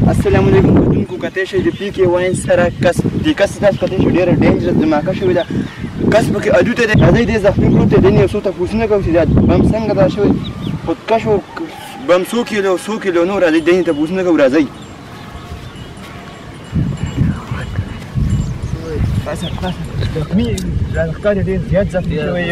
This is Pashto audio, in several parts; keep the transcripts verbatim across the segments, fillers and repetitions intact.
السلام علیکم کتونکو کتی شئ د پي کې واین سره کس د کس تاسو کتی شئ ډېره ډینجرس دماکه شوې ده کس پکې الوتی دی راځئ دې زخمي ګروپ ته دین یو څو تپوسونه کوو چې دا بم څنګه دا شوی خودکش و بم څو کیلو څو کیلو نو راځئ دین تپوسونه کوو راځئ پاسه پاسه زخمي ښکاري ډېر زیات زخمي شوی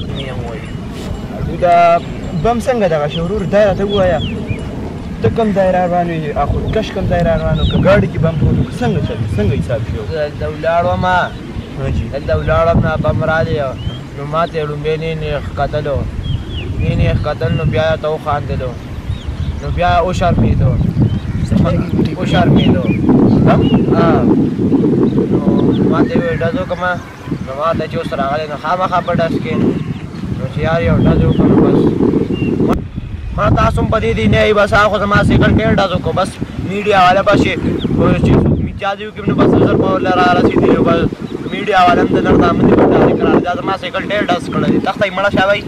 یم دا بم څنګه دغه شو ورور دا راته ووایه ته کوم ځای را روان وې او خودکش کوم ځای را روان و که ګاډي کې بم پروت و څنګه چل څنګه حساب شو دلته ولاړ وم دلته ولاړم نه بم راغی نو ما ته لومبې نه ښکتلو نه نه ښکتل نو بیا ته وخاندلو نو بیا وشرمېدو وشرمېدو نو ما ته ویې ډز وکړمه نو ما ته چې اوس راغلی نو خامخا په ډز کې نو چې یار یو ډز وکړم بس ما تاسو هم په دې دي نه بس هغه خو زما سیکنډ ډېر ډز وکړو بس میډیا والا بس چې څوک میچاځي وکړي نو بس زر په له را رسېدلي بس میډیا والا هم د نر دامندې برداري کړی دا زما سیکل ډېر ډز کړی دی تخته یې مړه شه بهی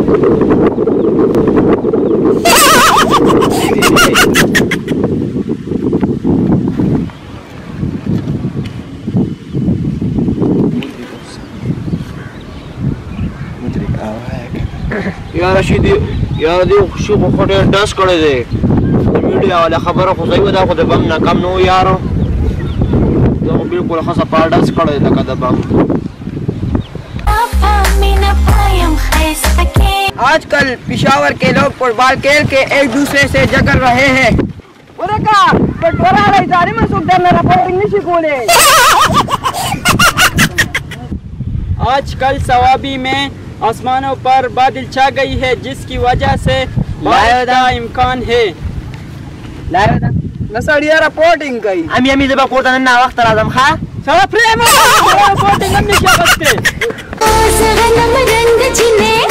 یا رشیدي یا دې شي خو ډېر ډز کړی دی د میډیا والا خبره خو صحیح وه دا خو د بم نه کم نه و یارو دا خو بلکل ښه صفا ډز کړی دی لکه د بم आजकल पिशावर के लोग फुटबॉल खेल के एक दूसरे से जकड़ रहे हैं आजकल सवाबी में आसमानों पर बादल छा गई है जिसकी वजह से लायदा इम्कान है लायदा नसड़िया रिपोर्टिंग गई अमी अमी जब कोटा ना वक्त राजम खा सब प्रेम रिपोर्टिंग हम नहीं क्या करते